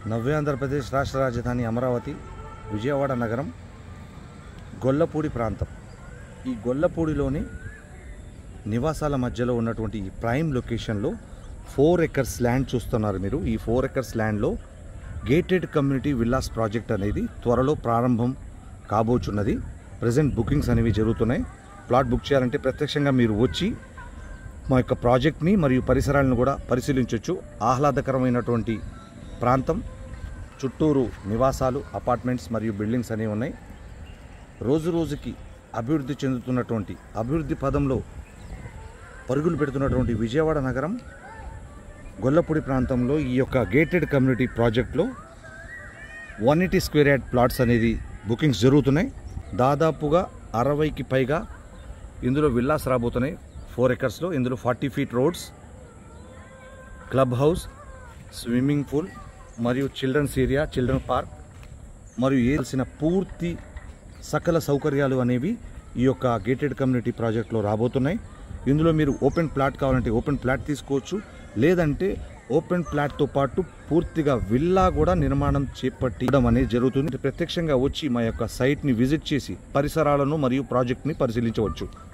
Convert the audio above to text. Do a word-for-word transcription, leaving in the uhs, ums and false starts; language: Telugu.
నవ్య ఆంధ్రప్రదేశ్ రాష్ట్ర రాజధాని అమరావతి, విజయవాడ నగరం, గొల్లపూడి ప్రాంతం. ఈ గొల్లపూడిలోని నివాసాల మధ్యలో ఉన్నటువంటి ఈ ప్రైమ్ లొకేషన్లో ఫోర్ ఎకర్స్ ల్యాండ్ చూస్తున్నారు మీరు. ఈ ఫోర్ ఎకర్స్ ల్యాండ్లో గేటెడ్ కమ్యూనిటీ విల్లాస్ ప్రాజెక్ట్ అనేది త్వరలో ప్రారంభం కాబోచున్నది. ప్రజెంట్ బుకింగ్స్ అనేవి జరుగుతున్నాయి. ప్లాట్ బుక్ చేయాలంటే ప్రత్యక్షంగా మీరు వచ్చి మా యొక్క ప్రాజెక్ట్ని మరియు పరిసరాలను కూడా పరిశీలించవచ్చు. ఆహ్లాదకరమైనటువంటి ప్రాంతం, చుట్టూరు నివాసాలు, అపార్ట్మెంట్స్ మరియు బిల్డింగ్స్ అనేవి ఉన్నాయి. రోజు రోజుకి అభివృద్ధి చెందుతున్నటువంటి, అభివృద్ధి పదంలో పరుగులు పెడుతున్నటువంటి విజయవాడ నగరం గొల్లపూడి ప్రాంతంలో ఈ యొక్క గేటెడ్ కమ్యూనిటీ ప్రాజెక్ట్లో one eighty square yard plots అనేది బుకింగ్స్ జరుగుతున్నాయి. దాదాపుగా అరవైకి పైగా ఇందులో విల్లాస్ రాబోతున్నాయి. ఫోర్ ఎకర్స్లో ఇందులో forty feet roads, club house, swimming pool మరియు చిల్డ్రన్స్ ఏరియా, చిల్డ్రన్ పార్క్ మరియు ఏల్సిన పూర్తి సకల సౌకర్యాలు అనేవి ఈ యొక్క గేటెడ్ కమ్యూనిటీ ప్రాజెక్ట్లో రాబోతున్నాయి. ఇందులో మీరు ఓపెన్ ప్లాట్ కావాలంటే ఓపెన్ ప్లాట్ తీసుకోవచ్చు, లేదంటే ఓపెన్ ప్లాట్తో పాటు పూర్తిగా విల్లా కూడా నిర్మాణం చేపట్టడం అనేది జరుగుతుంది. ప్రత్యక్షంగా వచ్చి మా యొక్క సైట్ని విజిట్ చేసి పరిసరాలను మరియు ప్రాజెక్ట్ని పరిశీలించవచ్చు.